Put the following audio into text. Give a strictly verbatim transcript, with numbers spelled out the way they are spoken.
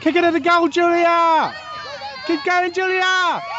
Kick it at the goal, Julia! Keep going, Julia!